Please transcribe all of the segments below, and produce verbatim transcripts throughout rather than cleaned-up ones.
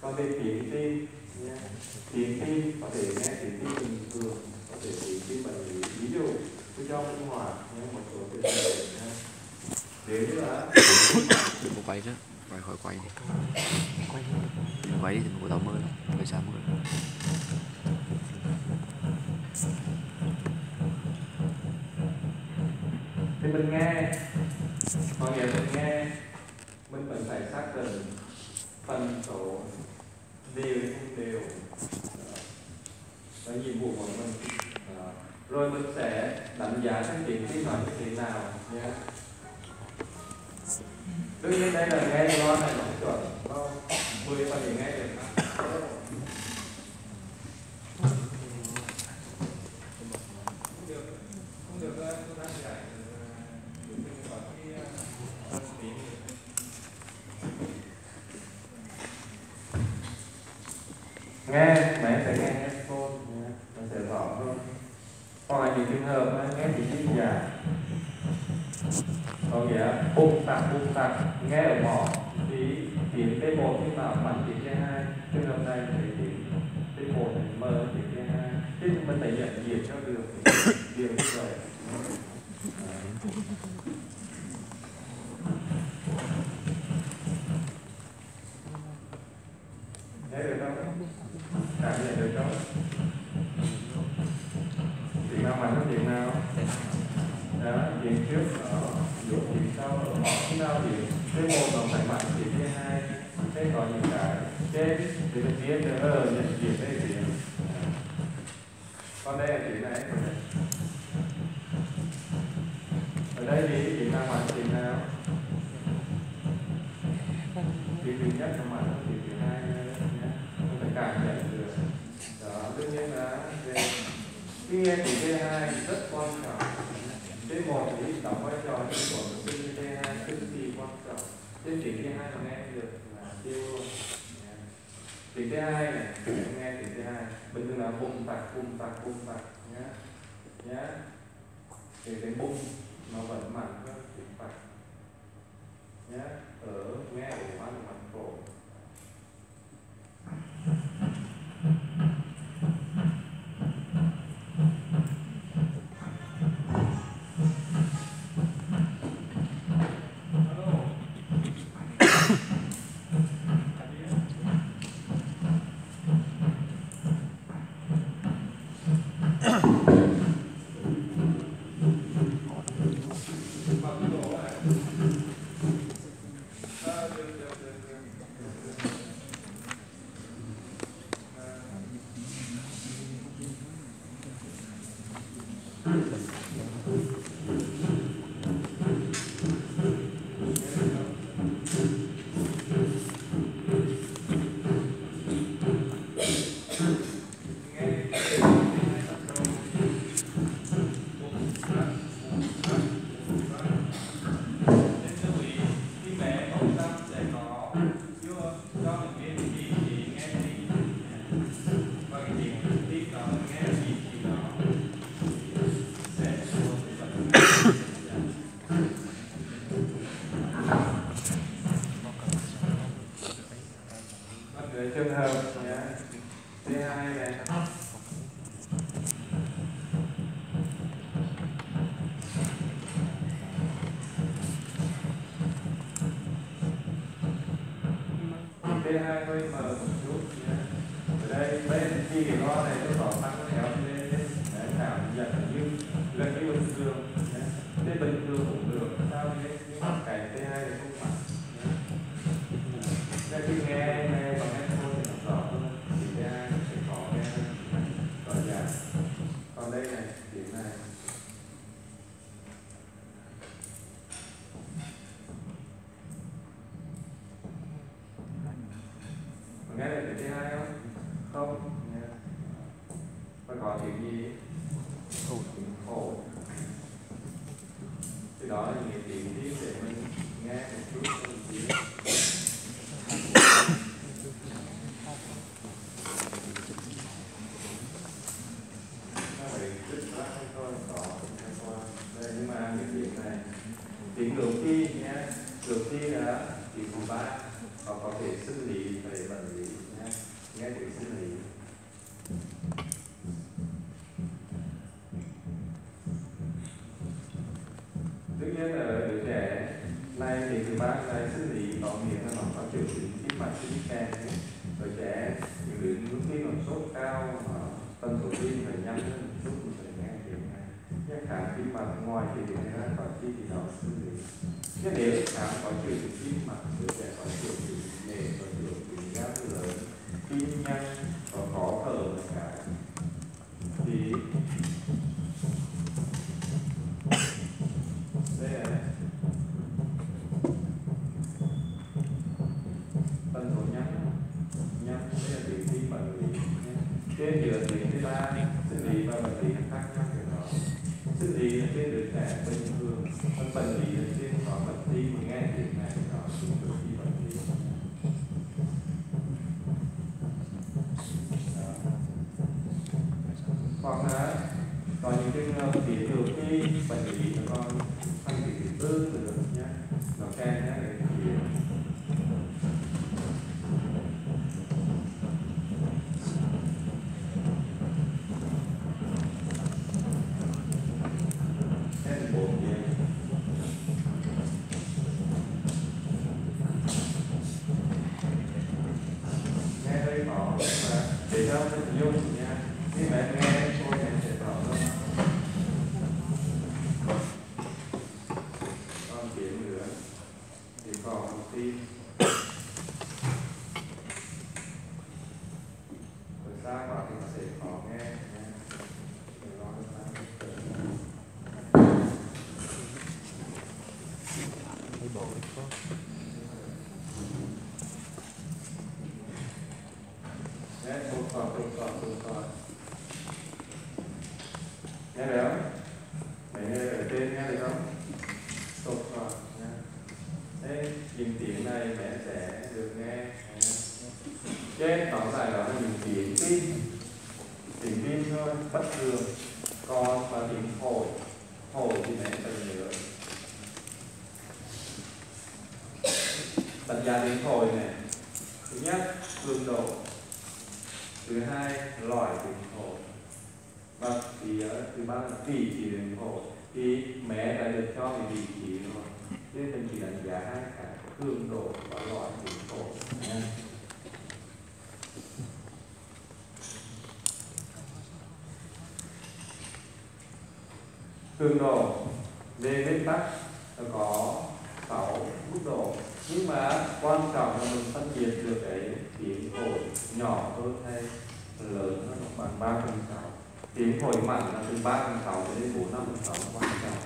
Còn về tiếng tim nhé, tiếng tim có thể nghe tiếng tim bình thường, có thể tiếng tim bệnh lý, ví dụ tôi cho minh họa nhé, một số cái thể nhé. Nếu như là đừng có quay chứ, quay khỏi quay đi, đừng quay đi thì mình có tao mưa lắm, quay xa mưa lắm. Thì mình nghe, có nghĩa mình nghe, mình vẫn phải xác định phần số đều hay không đều, đó là nhiệm vụ của mình. Đó. Rồi mình sẽ đánh giá cái tiếng tim nói như thế nào nhé. Đương nhiên đây là nghe lo này nó chuẩn, nó mười phần thì nghe được. Nghe mẹ phải nghe headphone, nó sẽ rõ hơn. Hoặc là những trường hợp mà nghe chỉ tin giả, có nghĩa bung tạc bung tạc nghe ở mỏ thì tiếng T một khi mà bắn tiếng T hai, trường hợp này thì tiếng T một mờ tiếng T hai, chứ mình phải nhận diện cho được điều như vậy. Nghe được không? Cảm nhận được không? Tiếng nào mạnh hơn tiếng nào? Đó, tiếng trước ở giữa tiếng sau ở mỏ khi nào tiếng T một nó phải mạnh tiếng T hai, thế có những cái trên thì mình biết được ờ nhận diện đây tiếng. Còn đây là tiếng này, ở đây thì tiếng nào mạnh tiếng nào? Tiếng thứ nhất nó mạnh hơn tiếng thứ hai nhé, mình phải cảm nhận được. Đó, đương nhiên là về khi nghe tiếng T hai rất quan trọng. T một thì đóng vai trò như của một tiếng T hai cực kỳ quan trọng. Trên tiếng T hai mà nghe được là tiêu luôn. Tiếng T hai này, nghe tiếng T hai bình thường là bung tạc bung tạc bung tạc nhé, nhé. Thì cái bung nó vẫn mạnh hơn tiếng tạc nhé, ở nghe ở mặt mặt cổ. Trường hợp nhé, T hai này T hai hơi mờ một chút nhé. Ở đây bên khi cái lo này nó có tăng kéo lên để cảm nhận như gần như bình thường nhé. Thế bình thường cũng được, sao thế? Nhưng mà cái T hai này không mạnh nhé. Nên khi nghe nghe bằng headphone thì nó rõ hơn, thì T hai nó sẽ có nghe rõ ràng. Còn đây này, tiếng này nghe được tiếng T hai không? Không. Và có tiếng gì? Khổ. Tiếng khổ. Thì đó là những cái tiếng đi để mình nghe một chút một tí. Nó phải rất là hay thôi, có hay qua. Đây, nhưng mà cái tiếng này tiếng đầu tiên nhé, đầu tiên là tiếng thứ ba, họ có thể xử lý về bệnh lý nhé. mạch sẽ đi kèm đấy. Rồi trẻ những người lúc khi còn sốt cao mà tần số tim phải nhanh hơn một chút mình phải nghe tiếng này. Nhất khả tim mạch ngoài thì tiếng này ra còn chi thì nó xử lý. Thế nếu khám có triệu chứng tim mạch, đứa trẻ có triệu chứng nề, có triệu chứng gáp lớn, tim nhanh, có khó thở cả thì đây là tần số nhanh nhanh đây là điểm tim bệnh lý trên giữa điểm thứ ba sinh lý và bệnh lý khác nhau của nó. Sinh lý là trên đứa trẻ bình thường, còn bệnh lý là trên có bệnh tim mà nghe tiếng này nó cũng được đi bệnh lý. Hoặc là có những trường hợp thì thường khi bệnh lý nó còn thành cái thứ tư nữa nhé, nó kèm nhé để thì cái bộ kia nghe đây có mà để cho mình dùng nha, nhưng mà em nghe tôi em sẽ rõ hơn. Còn tiếng nữa thì còn một tim rồi xa vào thì nó sẽ khó nghe nha. Để lo cho ta. Nghe tụt còn tụt còn tụt còn nghe được không? Mày nghe ở trên nghe được không? Tụt còn nha. Thế những tiếng này mẹ sẽ được nghe. Trên tóm lại đó là những tiếng tim, tiếng tim thôi, bất thường. Còn và tiếng phổi, phổi thì mẹ cần nhớ. Đánh giá tiếng phổi này, thứ nhất cường độ, thứ hai loại tiếng phổi, và thì thứ ba là vị trí tiếng phổi. Thì mẹ đã được cho cái vị trí rồi, nên mình chỉ đánh giá hai cái cường độ và loại tiếng phổi nha. Cường độ về nguyên tắc nó có sáu mức độ, nhưng mà quan trọng là mình phân biệt được cái tiếng phổi nhỏ hơn hay lớn hơn bằng ba phần sáu. Tiếng phổi mạnh là từ ba phần sáu đến bốn năm phần sáu quan trọng,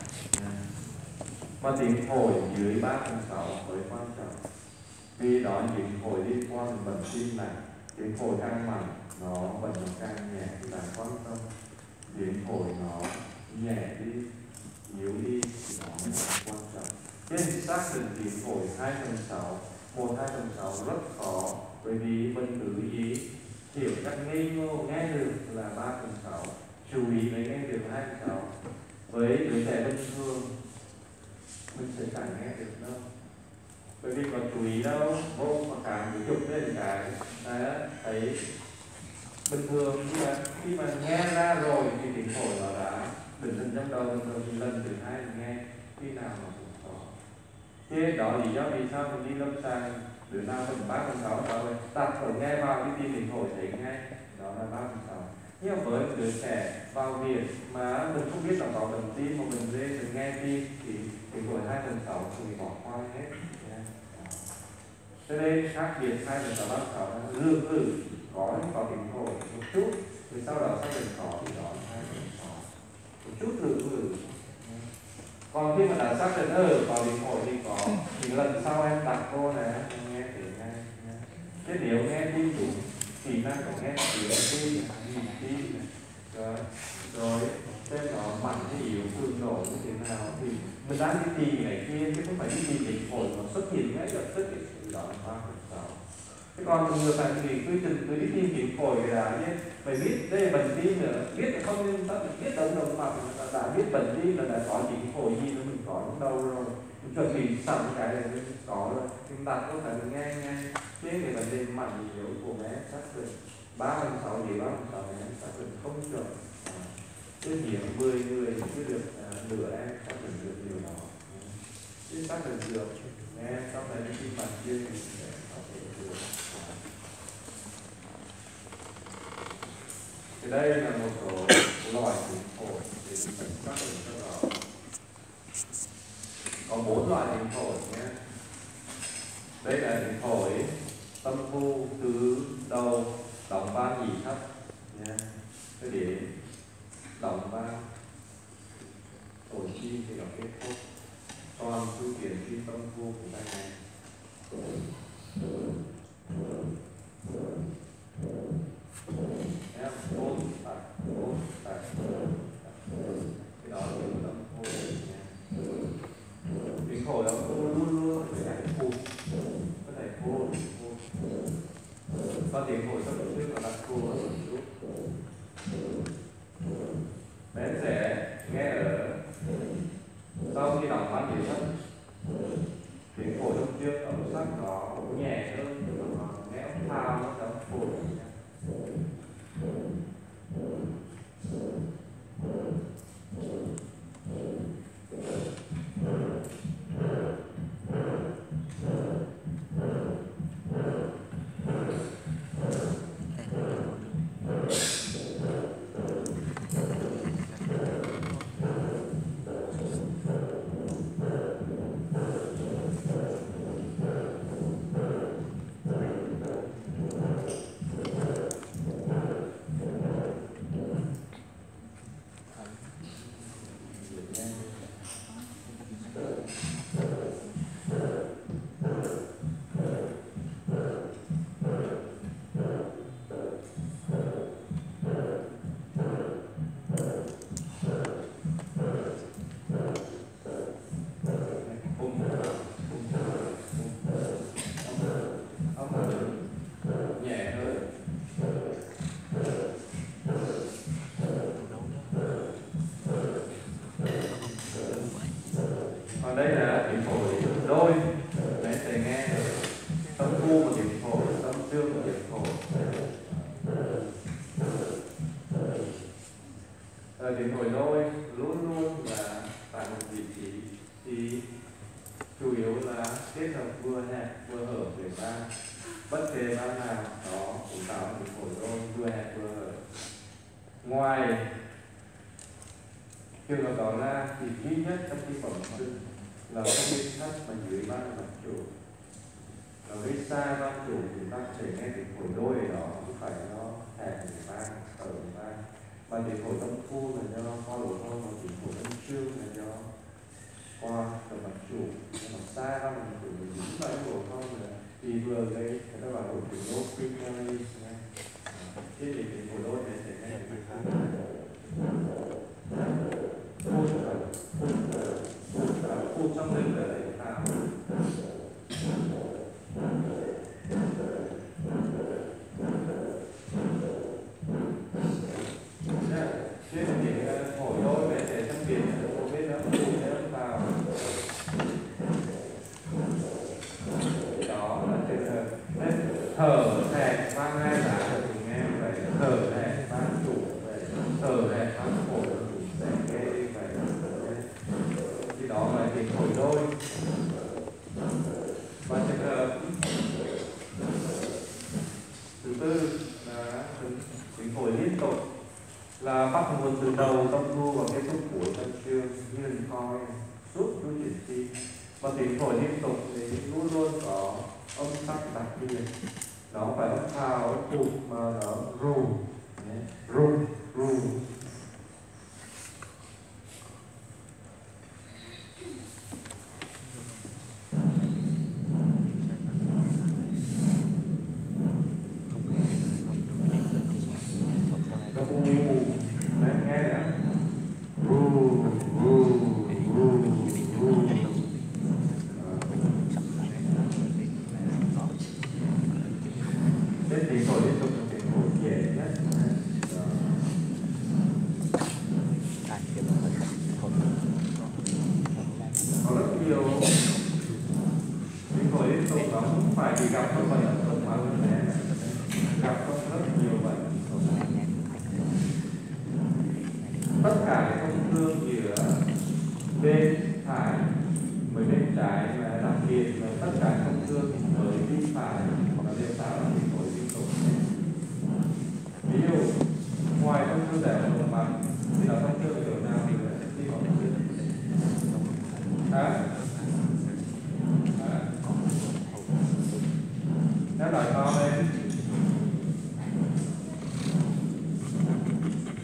và tiếng phổi dưới ba phần sáu mới quan trọng, vì đó những phổi liên quan đến bệnh tim này. Tiếng phổi càng mạnh nó bệnh nó càng nhẹ thì bạn quan tâm. Tiếng phổi nó nhẹ đi, yếu đi thì nó mới là quan trọng. Nên xác định tiếng phổi hai phần sáu, một hai phần sáu rất khó, bởi vì mình cứ ý hiểu cách nghi ngô nghe được là ba phần sáu, chú ý mới nghe được hai phần sáu. Với đứa trẻ bình thường mình sẽ chẳng nghe được đâu, bởi vì còn chú ý đâu, vô mà cảm cái chụp lên cái à, thấy bình thường. Nhưng mà khi mà nghe ra rồi thì tiếng phổi nó đã định hình trong đầu bình thường, thì lần thứ hai nghe khi nào mà cũng có. Thế đó lý do vì sao mình đi lâm sàng đứa nào phần ba phần sáu đó rồi đặt phổi nghe vào cái tim tiếng phổi thấy ngay đó là ba phần sáu. Nhưng mà với đứa trẻ vào viện mà mình không biết là có bệnh tim mà mình dễ mình nghe tim thì tiếng phổi hai phần sáu thì bỏ qua hết. Cho nên khác biệt hai phần sáu ba phần sáu là lương cử có có tiếng phổi một chút, thì sau đó xác định có thì đó là hai phần sáu một chút lương cử. Còn khi mà đã xác định ở có tiếng phổi thì có, thì lần sau em đặt cô này em nghe tiếng ngay. Thế nếu nghe tim đúng thì năng có nghe tiếng tim nhịp tim rồi rồi xem nó mạnh hay yếu, cường độ như thế nào, thì mình đang đi tìm này kia chứ không phải đi tìm tiếng phổi nó xuất hiện ngay lập tức thì đó là ba phần sáu. Thế còn người phải thì quy trình cứ đi tìm tiếng phổi thì là nhé, phải biết đây là bệnh tim nữa, biết là không nên tất biết đâu đâu mà đã biết bệnh tim là đã có tiếng phổi gì nó mình có trong đầu rồi, mình chuẩn bị sẵn cái này mình có rồi, mình đặt có thể mình nghe nghe chứ cái vấn đề mạnh yếu của bé xác định ba phần sáu gì ba phần sáu này xác định không chuẩn. Chứ nhiều mười người chứ được uh, nửa em xác định được điều đó, chứ xác định được em sau này khi mà chưa thì có thể được. Thì đây là một số loại tiếng phổi để mình xác định cho rõ. Có bốn loại tiếng phổi nhé. Đây là tiếng phổi tâm thu từ đầu đóng van nhị thấp nhé. Cái để đóng van tổ chi thì nó kết thúc toàn thư kiến khi tâm thu của tay này. Em bốn tạch bốn tạch cái đó là tâm thu nhé. Tiếng phổi nó luôn luôn phải đánh phụt, có thể phụt và tiếng phổi tâm trước là đặt phù ở một chút. Bé sẽ nghe ở sau khi đọc văn thì thấp tiếng phổi tâm trước âm sắc nó nhẹ hơn, nó nghe âm thao nó đóng phổi. Còn đây là tiếng phổi đôi, đấy sẽ nghe tâm thu một tiếng phổi, tâm trương một tiếng phổi. Ở tiếng phổi đôi luôn luôn là tại một vị trí thì chủ yếu là kết hợp vừa hẹp vừa hở để ba, bất kể ba nào đó cũng tạo tiếng phổi đôi vừa hẹp vừa hở. Ngoài trường hợp đó ra thì duy nhất trong khi phẩm sinh là không biết thấp mà dưới ba là mặt chủ. Và với sai ba chủ thì ta có thể nghe tiếng phổi đôi ở đó, không phải nó hẹp để ba, ở ba. Và tiếng phổi tâm thu là do qua lỗ thông, và tiếng phổi tâm trương là do qua ở mặt chủ. Nhưng mà sai ba là mặt chủ mình dính vào lỗ thông là thì vừa gây người ta bảo là tiếng lỗ primary. Thế thì tiếng phổi đôi này sẽ nghe tiếng khác. Phun trong linh để để tạo trên những phổi đôi để để trong biển không biết nó phun để nó vào đó là trường hợp thở hẹp vang hai là mình nghe vậy, thở hẹp vang chủ vậy, thở hẹp vang phổi sẽ nghe như vậy. Thì đó là tiếng phổi đôi. Và trường hợp thứ tư là tiếng phổi liên tục, là bắt nguồn từ đầu tâm thu và kết thúc của tâm trương như hình coi suốt chu chuyển tim. Và tiếng phổi liên tục thì luôn luôn có âm sắc đặc biệt, nó phải âm thao âm phụt mà nó ru ru ru.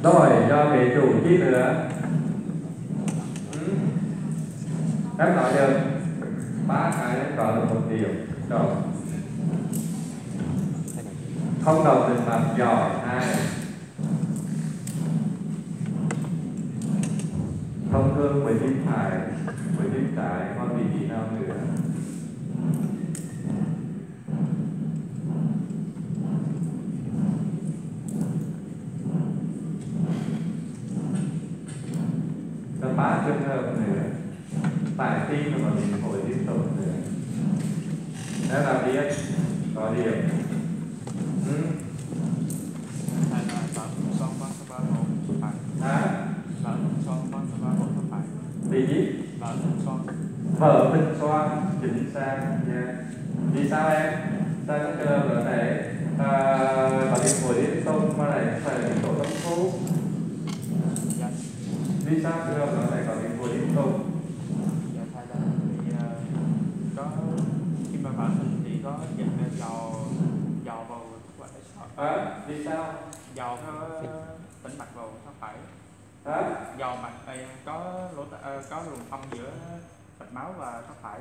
Rồi do vị chủ chi nữa. Ừ. Em nói được ba cái em có được một điểm. Rồi. Không đồng tiền mặt giỏi hai. Thông thương với tim phải với tim trái có vị trí nào nữa? Có ba trường hợp nữa. Tại tim và bị phổi tiếp tục nữa. Thế là biết có điểm. Ừ. Hả? Vì gì? Vở bình xoan chính xác nha. Vì sao em? Sao cái cơ ở này à, có điểm phổi liên tục mà lại phải là tổ tâm thu? Vì sao cơ ở này có điểm phổi liên tục? Dạ thầy là vì uh, có khi mà vợ mình thì có dịch dò dò vào phải À, vì sao? dò cái tĩnh mạch vào nó phải Hả? dò mạch đây có lỗ uh, có luồng thông giữa mạch máu và nó phải.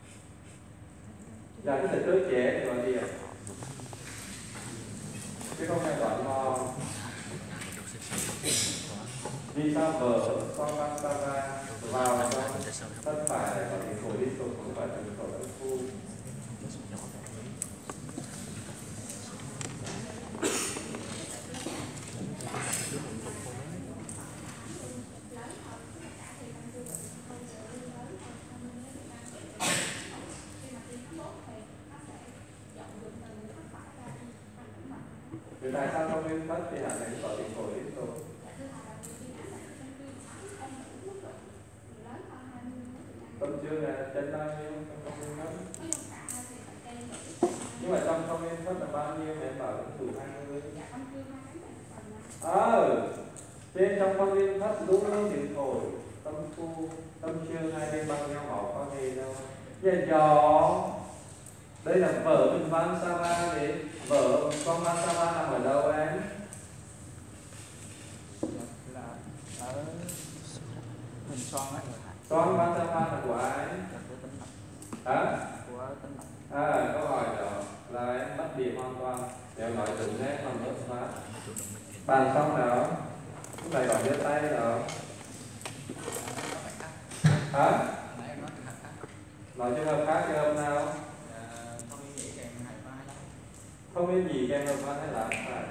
Là cái từ cơ chế thì gọi gì ạ? Chứ không phải gọi mò. Vì sao vở con băng sa ra vào trong thân phải lại có cái phổi liên tục không phải từ phổi âm phu? Vì tại sao không nguyên thất thì hẳn là có tiếng phổi liên tục? Tâm chưa là chân bao nhiêu trong không nguyên thất? Nhưng mà trong không nguyên thất là bao nhiêu để bảo là đủ hai mươi? Ờ, trên trong không nguyên thất đúng luôn tiếng phổi, tâm phu, tâm chưa hai bên bằng nhau bảo có gì đâu. Vậy gió. Đây là vở bình văn sa va thì vở con văn sa va nằm ở đâu em? Là ở hình xoan ấy. Con văn sa va là của ai? Hả? Của tĩnh mạch. À, câu hỏi đó là em bắt điểm hoàn toàn. Nếu nói đúng hết còn rất phát. Bàn xong nào? Lúc này còn giơ tay nào? Hả? Nói trường hợp khác trường hợp nào? Không biết gì kèm hợp văn hay là phải.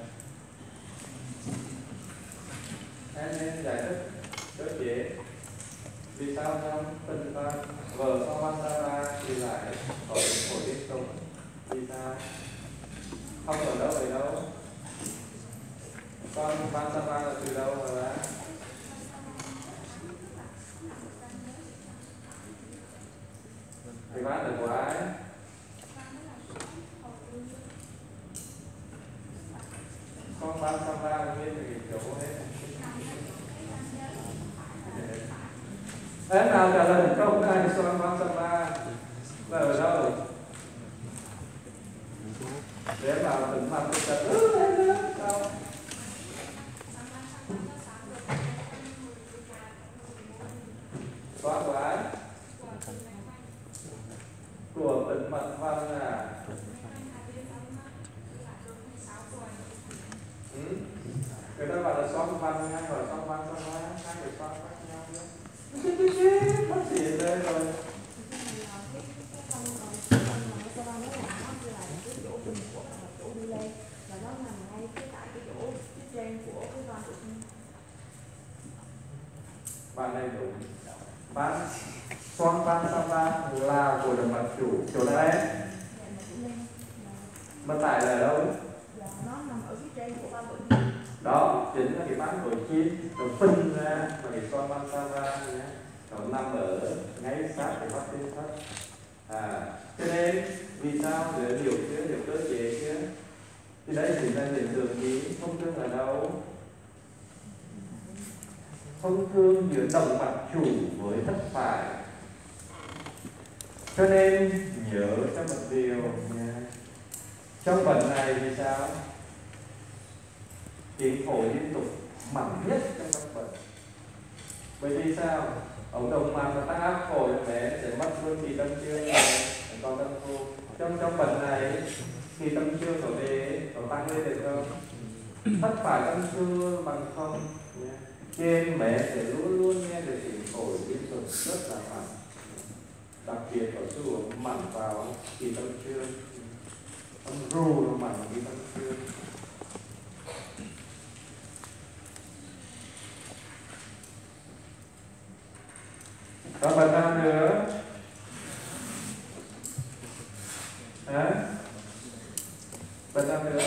Em nên giải thích cơ chế. Vì sao trong phân văn vở sau văn sa ra thì lại có phổi liên tục? Vì sao? Không ở đâu ở đâu? Con văn sa ra là từ đâu mà ra? Thì văn là của ai? Con văn sa ra nguyên thì kiểu hết. Em nào trả lời câu này con văn sa ra là ở đâu? Để vào tỉnh mặt thì thật sao? Có của ai? Của tỉnh mặt văn à? Ừ? Người ta bảo là son văn hay gọi son văn son văn hai người son khác nhau nữa. Bác sĩ ở đây rồi. Bạn này đúng. Bạn son văn sa va là của động mạch chủ chỗ đấy. Mà tại là đâu? Đó chính là cái bán của chim nó phân ra mà cái son văn sa va nhé, nó nằm ở ngay sát cái mắt trên thấp. À, cho nên vì sao để hiểu chưa, hiểu cơ chế chưa? Thì đây chính là hiện tượng gì? Thông thương ở đâu? Thông thương giữa động mạch chủ với thất phải. Cho nên nhớ cho một điều nha. Trong phần này thì sao? Tiếng phổi liên tục mạnh nhất trong các bệnh. Bởi vì sao? Ống động mạch và tăng áp phổi bé sẽ mất luôn kỳ tâm trương này, còn tâm thu. Trong trong bệnh này kỳ tâm trương của bé có tăng lên được không? Thất phải tâm trương bằng không. Trên bé sẽ luôn luôn nghe được tiếng phổi liên tục rất là mạnh. Đặc biệt có xu hướng mạnh vào kỳ tâm trương, âm ru nó mạnh kỳ tâm trương. Có bệnh nào nữa? Hả? Bệnh nào nữa?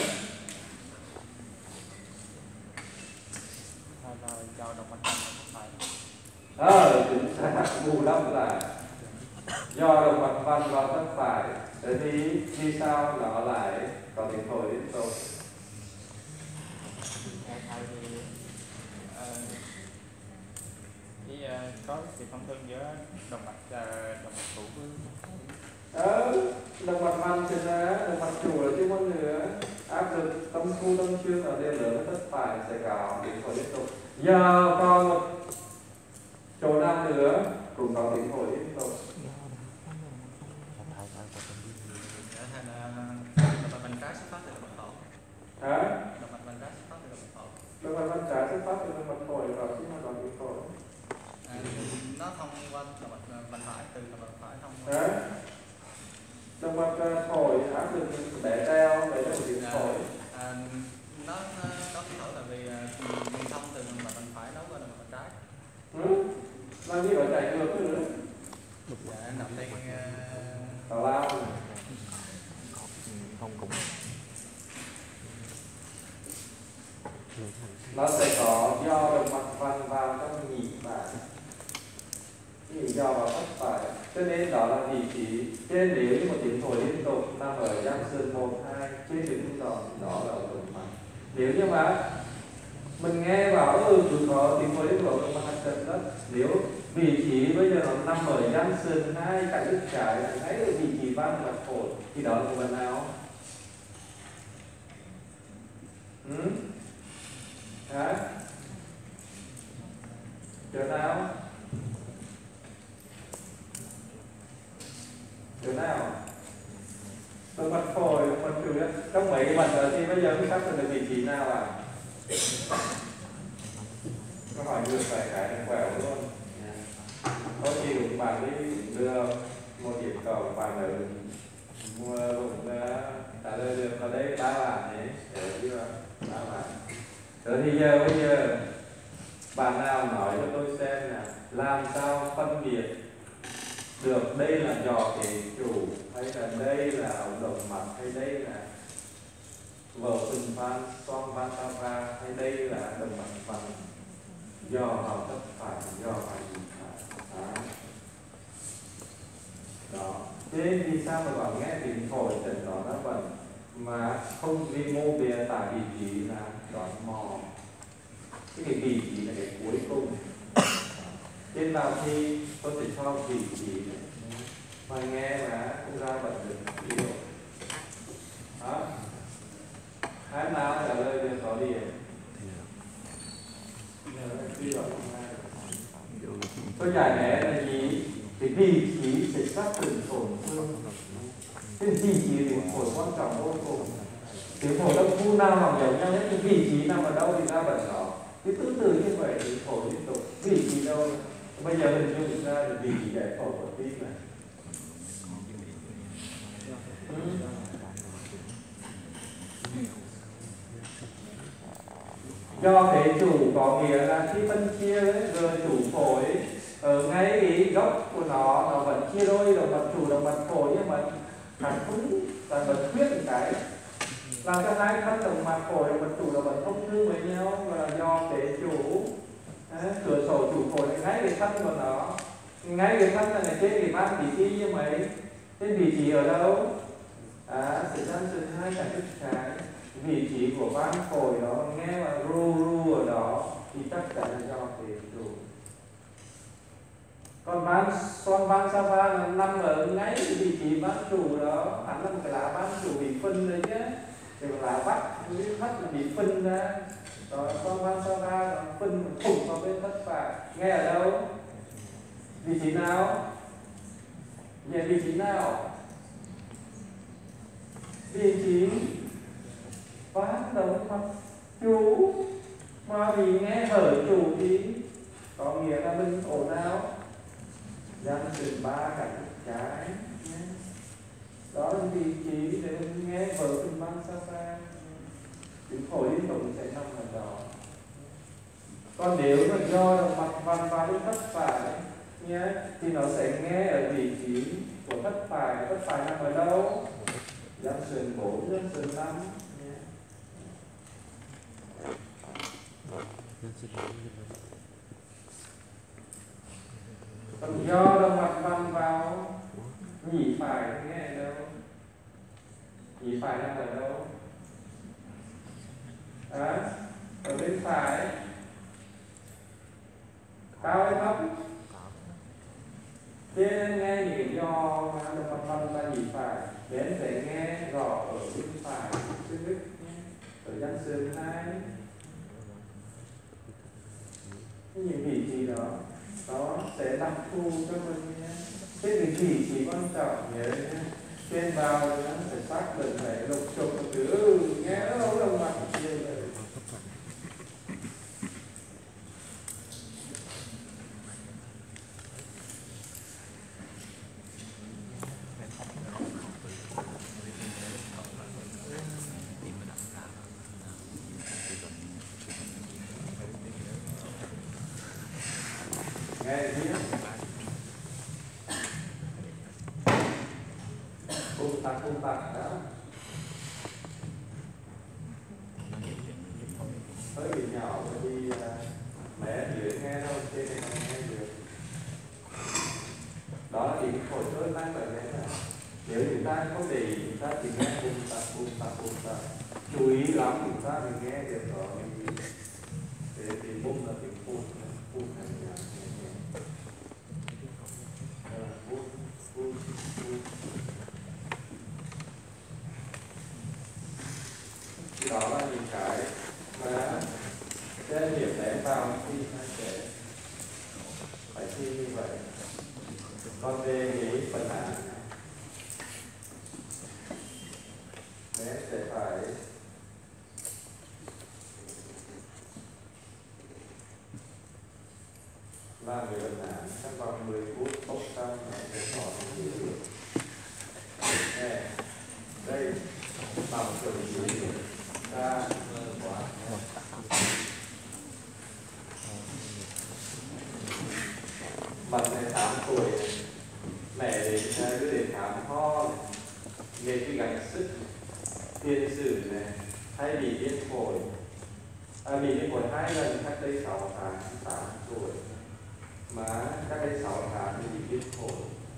Do động mạch vành thất phải. Ờ, chính xác, bù đắp lại. Do động mạch vành và thất phải. Thế thì vì sao nó lại có tiếng phổi liên tục? Tại vì uh, cái, uh, có sự thông thương giữa động mạch uh, động mạch chủ với Ờ, động mạch vành thì ra, động mạch chủ là chứ không nữa. Áp lực tâm thu tâm trương ở đây lớn thất phải sẽ có tiếng phổi liên tục. Giờ còn một chỗ nào nữa cũng có tiếng phổi liên tục. động mạch vành trái xuất phát từ động mạch phổi. Hả? Động mạch vành trái xuất phát từ động mạch phổi. Động mạch vành trái xuất phát từ động mạch phổi và chứ không có tiếng phổi. À, nó thông qua động mạch vành phải, từ động mạch phải thông qua. Hả? Động mạch phổi áp lực để treo để cho tiếng phổi. À, nó nó có cái thở tại vì truyền thông từ động mạch vành phải nối qua động mạch vành trái. Ừ? Làm gì phải chạy ngược nữa? Dạ, nằm đây Tào lao. Không cũng Nó sẽ có do động mạch vành vào trong nhịp bản. Nhịp do vào thất phải. Cho nên đó là vị trí trên nếu như một tiếng phổi liên tục nằm ở giang sơn một, hai trên tiếng đó, đó là động mạch. Nếu như mà mình nghe bảo ừ cứ có tiếng phổi liên tục động mạch trần đất, nếu vị trí bây giờ nó nằm ở giang sơn hai cạnh đứt trái ngay ở vị trí ban mạch phổi thì đó là một bệnh nào? Ừ? Hả? Chỗ nào? Chỗ nào? Động mạch phổi, động mạch chủ nhất. Trong mấy cái bệnh đó thì bây giờ mới xác định được vị trí nào à? Câu hỏi ngược phải cái quẹo luôn. Có chịu bạn đi đưa một điểm cầu bạn ở mua cũng trả lời được ở đây ba bạn ấy để chưa ba bạn. Rồi thì giờ bây giờ bạn nào nói cho tôi xem là làm sao phân biệt được đây là giò kể chủ hay là đây là ống động mạch hay đây là vở từng van son van sa va hay đây là động mạch vành do vào thất phải do phải gì phải đó. Đó thế vì sao mà bảo nghe tiếng phổi trần đó nó vẫn mà không vi mô bìa tại vị trí là đón mò cái vị trí là cái cuối cùng trên vào thì tôi sẽ cho vị trí này mà nghe mà không ra bệnh được nhiều đó. Hai nào trả lời được có gì tôi giải né là gì? Cái vị trí sẽ xác định tổn thương. Cái vị trí thì phổi quan trọng vô cùng. Cái phổi đông khu nào hoặc giống nhau nhất, cái vị trí nằm ở đâu thì ra bệnh đó. Cái tương tự như vậy thì phổi liên tục vị trí đâu. Bây giờ mình dùng ra là vị trí giải phổi của tim này. Ừ. Do thế chủ có nghĩa là khi phân chia rồi chủ phổi ở ngay cái gốc của nó nó vẫn chia đôi động mạch chủ động mạch phổi nhưng mà hẳn cũng là vẫn khuyết một cái làm cho hai thân động mạch phổi động mạch chủ động mạch thông thương với nhau và là do thế chủ à, cửa sổ chủ phổi ngay cái thân của nó ngay cái thân này trên cái ban vị trí như mấy trên vị trí ở đâu à sự gian sự hai cạnh đứt trái vị trí của van phổi đó nghe mà ru ru ở đó thì chắc chắn là do thể chủ. Còn van son van sa va là nằm ở ngay cái vị trí van chủ đó, hẳn là một cái lá van chủ bị phân đấy chứ, cái lá vắt cái vắt là bị phân ra Rồi con văn sao ra nó phân một thủng vào bên thất phải. Nghe ở đâu? Vị trí nào? Nghe vị trí nào? Vị trí phát đầu mặt chú. Mà vì nghe hở chủ thì có nghĩa là mình ổ nào? Giang sườn ba cạnh trái. Đó là vị trí để mình nghe vở phần văn sao ra. Tiếng phổi liên tục sẽ nằm ở đó. Còn nếu mà do động mặt văn vào bên thất phải nhé, thì nó sẽ nghe ở vị trí của thất phải. Thất phải nằm ở đâu? Giang sườn bốn, giang sườn năm. Còn do động mặt văn vào nhĩ phải nghe ở đâu? Nhĩ phải nằm ở đâu? À, ở bên phải. Cao hay thấp? Thế nên nghe những cái do mà động mặt văn và nhĩ phải để em sẽ nghe rõ ở bên phải xương đứt nhé, ở giang sườn hai. Những vị trí đó nó sẽ đặc thù cho mình nhé. Thế thì vị trí quan trọng nhớ nhé. Trên bao nó sẽ xác định phải lục trục một thứ ừ, nghe nó đâu đồng mặt nhiều rồi. Nghe biết cung tạc cung tạc đó hơi bị nhỏ bởi vì uh, mẹ dưới nghe đâu trên này không nghe được. Đó là điểm phổi hơi năng là nghe là nếu chúng ta không để ý chúng ta chỉ nghe cung tạc cung tạc cung tạc, chú ý lắm chúng ta thì nghe được rồi. Để tìm bụng là tìm bụng bụng hay là thì đó là những cái mà trên điểm để vào khi hai sẽ phải thi như vậy. Còn về cái phần án bé sẽ phải làm về phần án trong vòng mười phút không xong nó sẽ có những dữ liệu. Đây bằng xử lý ra quá bạn này tám tuổi, mẹ đến cứ để khám ho nên cái gánh sức tiền sử này hay bị viêm phổi, à, bị viêm phổi hai lần cách đây sáu tháng, tám tuổi mà cách đây sáu tháng thì bị viêm phổi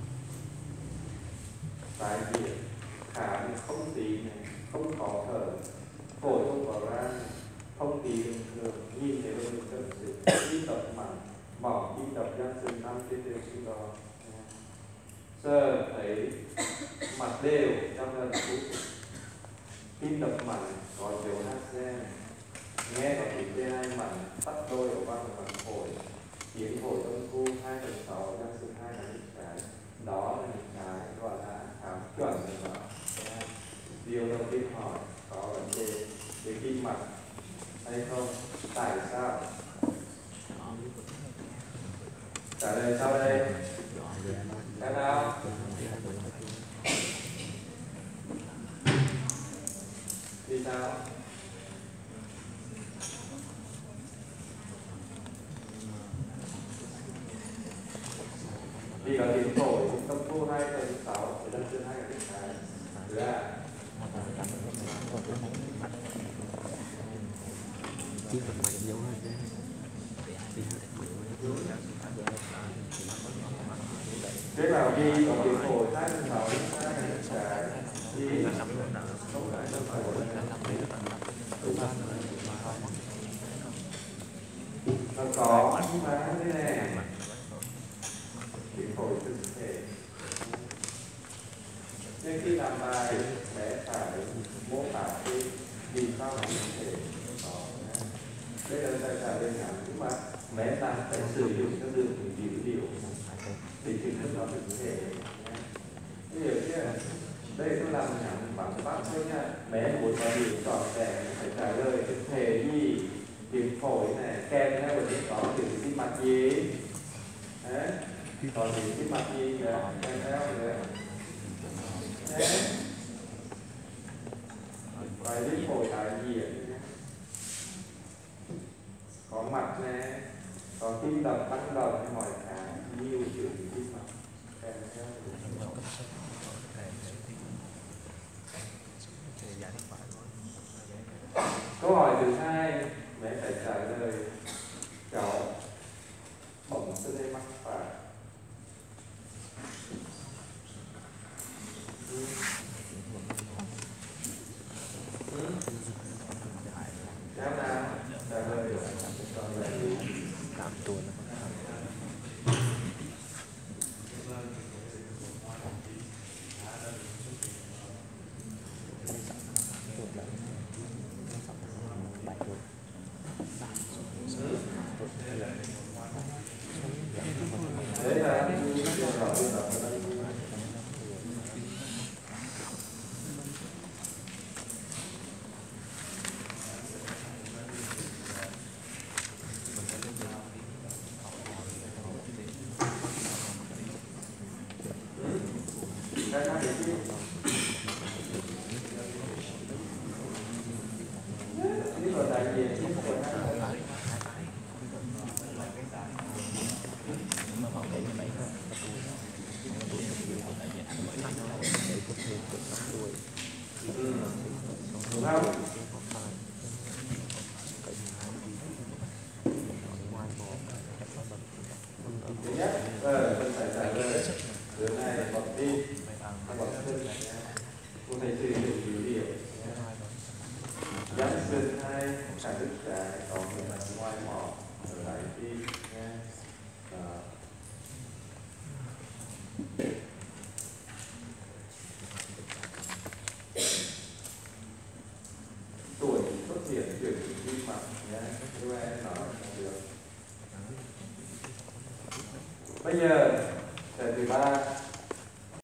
tại vì khám không tí này, không khó thở, phổi không có ra, không tí bình thường, nhìn thấy bình thường sự đi tập mạnh mỏng đi tập giang sườn năm trên đều sinh đó. Giờ thấy mặt đều trong lần phút tim đập mạnh có dấu hát sen, nghe có tiếng tê hai mạnh tắt đôi ở quanh mặt phổi, tiếng phổi âm khu hai phần sáu giang sườn hai là những cái đó là những cái gọi là khám chuẩn rồi đó. Điều đầu tiên hỏi có vấn đề về tim mạch hay không, tại sao? Trả lời sau đây. Cái nào? Vì sao? Vì có tiếng phổi tâm thu hai phần sáu của dân chân hai cái cái thứ à? Chiếc phần mạnh giống hơn đấy. Thế là vì có tiếng phổi hai phần sáu hai cái cái thì không phải tâm phổi nó có mà thế này tiếng phổi thực thể. Nhưng khi làm bài bé phải mô tả cái vì sao nó thực thể có đây là tài sản đơn giản nhưng mà mẹ ta phải sử dụng cho được những dữ liệu để chứng minh nó được như thế. Ví dụ như đây tôi làm nhắn bằng bác thôi nha, mẹ muốn có điểm trọn vẹn phải trả lời cái thể gì, điểm phổi này, kèm theo một điểm có điểm tim mạch gì, đấy, còn điểm tim mạch gì nữa, kèm theo nữa, đấy, bài điểm phổi đại diện, có mặt này, có tim đập tăng đồng hay mọi cái nhiều chuyện tim mạch kèm theo. Câu hỏi thứ hai, mẹ phải trả lời cháu bỏng từ đây mắc phải. Ừ. Ừ. Cháu nào trả lời còn lại đi. tám tuổi Đấy là điều rõ điều rõ ở đây. Đây là cái gì? Ini kalau đại diện chứ không phải hai. Đúng không? Thứ nhất, ờ, mình phải trả lời đứa này bật đi, bật thân này nha. Cô thầy sử dụng dữ liệu. Giám sinh hai, khả đức trái, có nghĩa là ngoài mỏ, ở lại tim nha. Đó. Tuổi xuất hiện chuyển tim mạch nhé, các em nói được. Bây giờ, cái thứ ba